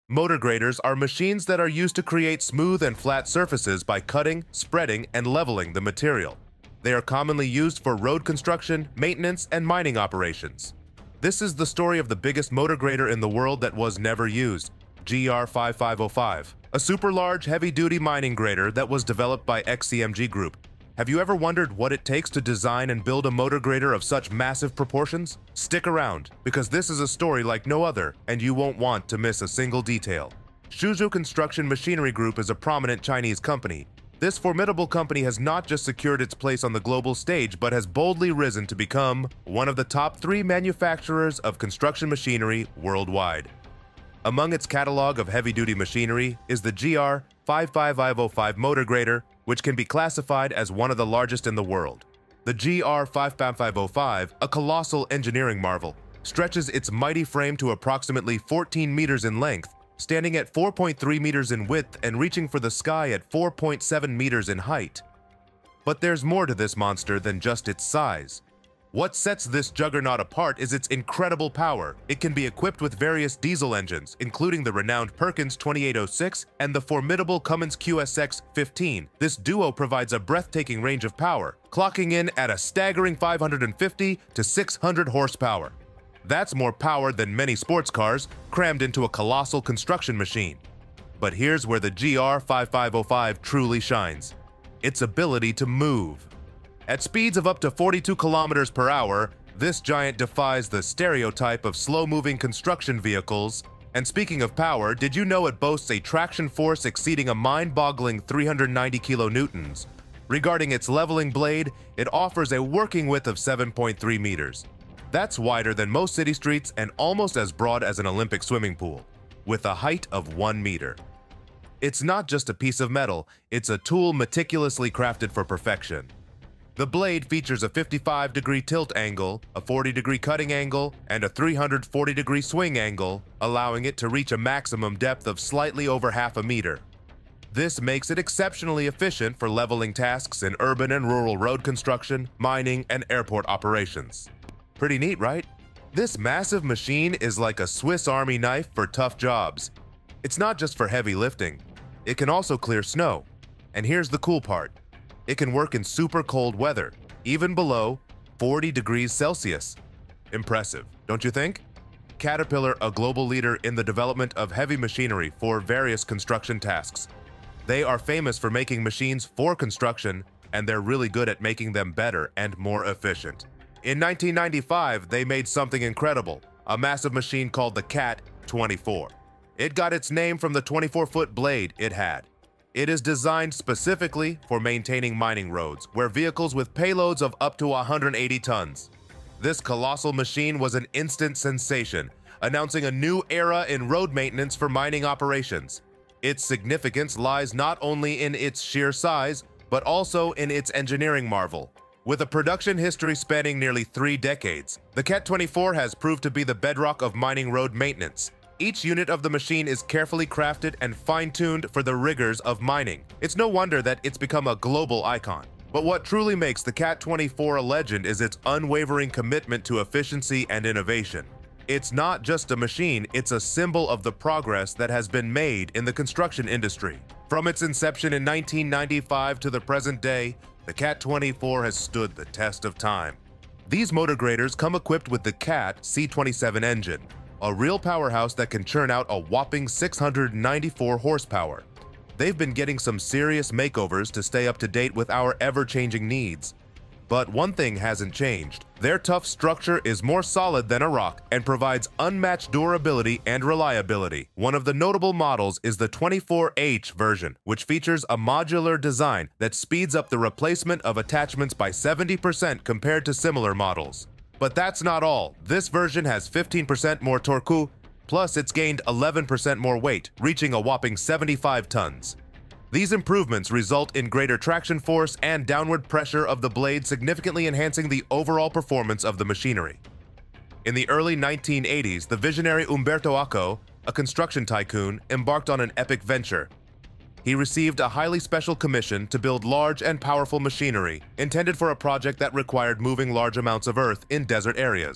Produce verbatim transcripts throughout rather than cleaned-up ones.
Motor graders are machines that are used to create smooth and flat surfaces by cutting, spreading, and leveling the material. They are commonly used for road construction, maintenance, and mining operations. This is the story of the biggest motor grader in the world that was never used, G R five five oh five, a super large heavy-duty mining grader that was developed by X C M G Group. Have you ever wondered what it takes to design and build a motor grader of such massive proportions? Stick around, because this is a story like no other, and you won't want to miss a single detail. Suzhou Construction Machinery Group is a prominent Chinese company. This formidable company has not just secured its place on the global stage, but has boldly risen to become one of the top three manufacturers of construction machinery worldwide. Among its catalog of heavy-duty machinery is the G R five five oh five motor grader, which can be classified as one of the largest in the world. The G R five five oh five, a colossal engineering marvel, stretches its mighty frame to approximately fourteen meters in length, standing at four point three meters in width and reaching for the sky at four point seven meters in height. But there's more to this monster than just its size. What sets this juggernaut apart is its incredible power. It can be equipped with various diesel engines, including the renowned Perkins twenty-eight oh six and the formidable Cummins Q S X fifteen. This duo provides a breathtaking range of power, clocking in at a staggering five hundred fifty to six hundred horsepower. That's more power than many sports cars, crammed into a colossal construction machine. But here's where the G R five five oh five truly shines: its ability to move. At speeds of up to forty-two kilometers per hour, this giant defies the stereotype of slow-moving construction vehicles. And speaking of power, did you know it boasts a traction force exceeding a mind-boggling three hundred ninety kilonewtons? Regarding its leveling blade, it offers a working width of seven point three meters. That's wider than most city streets and almost as broad as an Olympic swimming pool, with a height of one meter. It's not just a piece of metal, it's a tool meticulously crafted for perfection. The blade features a fifty-five degree tilt angle, a forty degree cutting angle, and a three hundred forty degree swing angle, allowing it to reach a maximum depth of slightly over half a meter. This makes it exceptionally efficient for leveling tasks in urban and rural road construction, mining, and airport operations. Pretty neat, right? This massive machine is like a Swiss Army knife for tough jobs. It's not just for heavy lifting. It can also clear snow. And here's the cool part: it can work in super cold weather, even below forty degrees Celsius. Impressive, don't you think? Caterpillar, a global leader in the development of heavy machinery for various construction tasks. They are famous for making machines for construction, and they're really good at making them better and more efficient. In nineteen ninety-five, they made something incredible, a massive machine called the Cat twenty-four. It got its name from the twenty-four foot blade it had. It is designed specifically for maintaining mining roads, where vehicles with payloads of up to one hundred eighty tons. This colossal machine was an instant sensation, announcing a new era in road maintenance for mining operations. Its significance lies not only in its sheer size, but also in its engineering marvel. With a production history spanning nearly three decades, the Cat twenty-four has proved to be the bedrock of mining road maintenance. Each unit of the machine is carefully crafted and fine-tuned for the rigors of mining. It's no wonder that it's become a global icon. But what truly makes the Cat twenty-four a legend is its unwavering commitment to efficiency and innovation. It's not just a machine, it's a symbol of the progress that has been made in the construction industry. From its inception in nineteen ninety-five to the present day, the Cat twenty-four has stood the test of time. These motor graders come equipped with the Cat C twenty-seven engine, a real powerhouse that can churn out a whopping six hundred ninety-four horsepower. They've been getting some serious makeovers to stay up to date with our ever-changing needs. But one thing hasn't changed. Their tough structure is more solid than a rock and provides unmatched durability and reliability. One of the notable models is the twenty-four H version, which features a modular design that speeds up the replacement of attachments by seventy percent compared to similar models. But that's not all. This version has fifteen percent more torque, plus it's gained eleven percent more weight, reaching a whopping seventy-five tons. These improvements result in greater traction force and downward pressure of the blade, significantly enhancing the overall performance of the machinery. In the early nineteen eighties, the visionary Umberto Eco, a construction tycoon, embarked on an epic venture. He received a highly special commission to build large and powerful machinery intended for a project that required moving large amounts of earth in desert areas.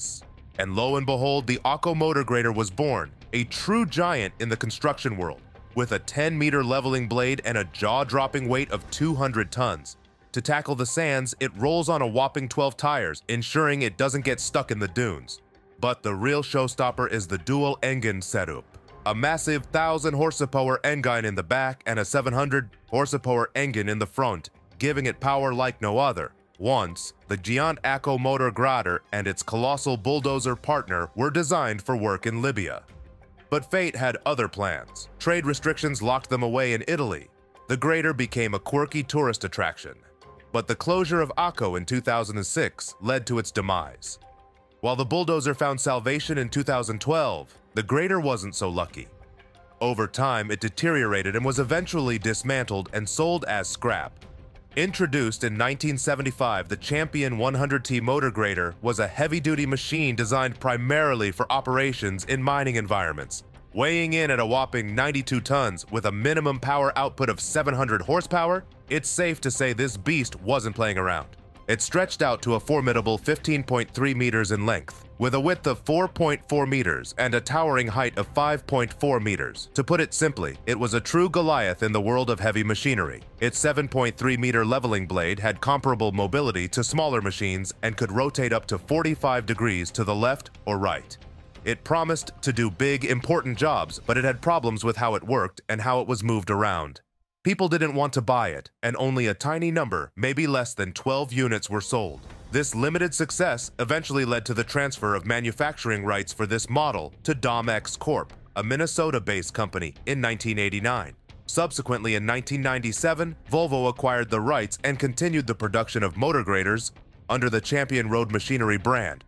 And lo and behold, the ACO motor grader was born, a true giant in the construction world, with a ten meter leveling blade and a jaw-dropping weight of two hundred tons. To tackle the sands, it rolls on a whopping twelve tires, ensuring it doesn't get stuck in the dunes. But the real showstopper is the dual engine setup. A massive one thousand horsepower engine in the back and a seven hundred horsepower engine in the front, giving it power like no other. Once, the giant ACO motor grader and its colossal bulldozer partner were designed for work in Libya. But fate had other plans. Trade restrictions locked them away in Italy. The grader became a quirky tourist attraction. But the closure of ACO in two thousand six led to its demise. While the bulldozer found salvation in two thousand twelve, the grader wasn't so lucky. Over time, it deteriorated and was eventually dismantled and sold as scrap. Introduced in nineteen seventy-five, the Champion one hundred T motor grader was a heavy-duty machine designed primarily for operations in mining environments. Weighing in at a whopping ninety-two tons with a minimum power output of seven hundred horsepower, it's safe to say this beast wasn't playing around. It stretched out to a formidable fifteen point three meters in length, with a width of four point four meters and a towering height of five point four meters. To put it simply, it was a true Goliath in the world of heavy machinery. Its seven point three meter leveling blade had comparable mobility to smaller machines and could rotate up to forty-five degrees to the left or right. It promised to do big, important jobs, but it had problems with how it worked and how it was moved around. People didn't want to buy it, and only a tiny number, maybe less than twelve units, were sold. This limited success eventually led to the transfer of manufacturing rights for this model to Domex Corp, a Minnesota-based company, in nineteen eighty-nine. Subsequently, in nineteen ninety-seven, Volvo acquired the rights and continued the production of motor graders under the Champion Road Machinery brand.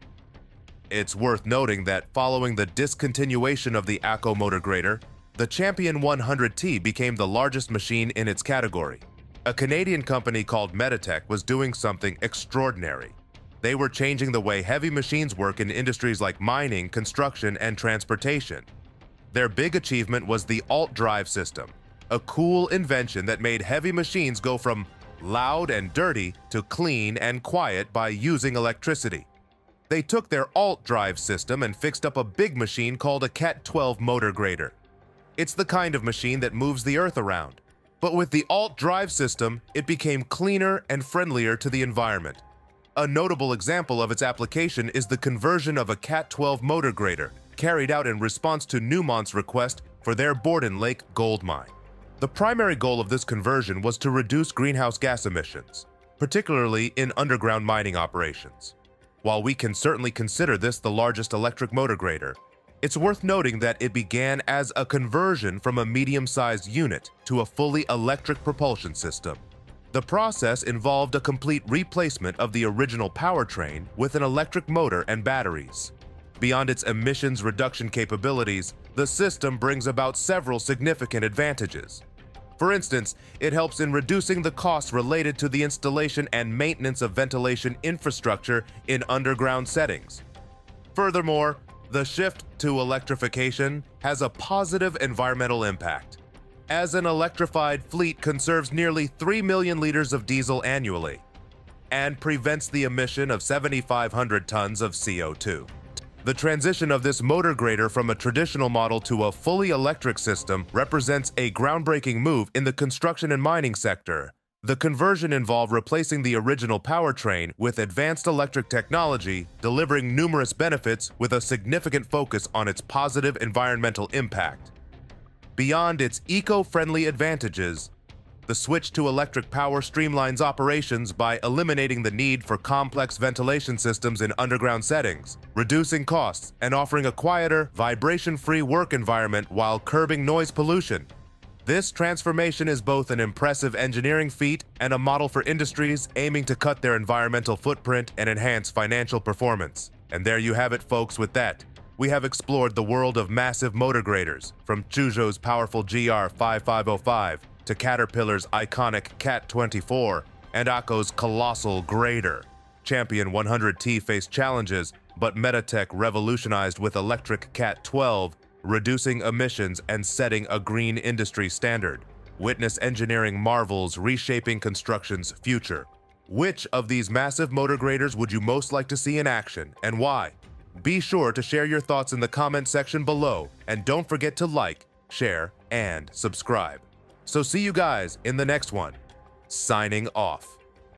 It's worth noting that following the discontinuation of the ACO motor grader, the Champion one hundred T became the largest machine in its category. A Canadian company called Meditech was doing something extraordinary. They were changing the way heavy machines work in industries like mining, construction, and transportation. Their big achievement was the Alt Drive system, a cool invention that made heavy machines go from loud and dirty to clean and quiet by using electricity. They took their Alt Drive system and fixed up a big machine called a Cat twelve motor grader. It's the kind of machine that moves the earth around. But with the Alt Drive system, it became cleaner and friendlier to the environment. A notable example of its application is the conversion of a Cat twelve motor grader, carried out in response to Newmont's request for their Borden Lake gold mine. The primary goal of this conversion was to reduce greenhouse gas emissions, particularly in underground mining operations. While we can certainly consider this the largest electric motor grader, it's worth noting that it began as a conversion from a medium-sized unit to a fully electric propulsion system. The process involved a complete replacement of the original powertrain with an electric motor and batteries. Beyond its emissions reduction capabilities, the system brings about several significant advantages. For instance, it helps in reducing the costs related to the installation and maintenance of ventilation infrastructure in underground settings. Furthermore, the shift to electrification has a positive environmental impact, as an electrified fleet conserves nearly three million liters of diesel annually and prevents the emission of seven thousand five hundred tons of C O two. The transition of this motor grader from a traditional model to a fully electric system represents a groundbreaking move in the construction and mining sector. The conversion involved replacing the original powertrain with advanced electric technology, delivering numerous benefits with a significant focus on its positive environmental impact. Beyond its eco-friendly advantages, the switch to electric power streamlines operations by eliminating the need for complex ventilation systems in underground settings, reducing costs, and offering a quieter, vibration-free work environment while curbing noise pollution. This transformation is both an impressive engineering feat and a model for industries aiming to cut their environmental footprint and enhance financial performance. And there you have it, folks. With that, we have explored the world of massive motor graders, from Peugeot's powerful G R fifty-five oh five to Caterpillar's iconic Cat twenty-four and ACO's colossal grader. Champion one hundred T faced challenges, but Meditech revolutionized with electric Cat twelve, reducing emissions and setting a green industry standard. Witness engineering marvels reshaping construction's future. Which of these massive motor graders would you most like to see in action, and why? Be sure to share your thoughts in the comment section below, and don't forget to like, share, and subscribe. So see you guys in the next one. Signing off.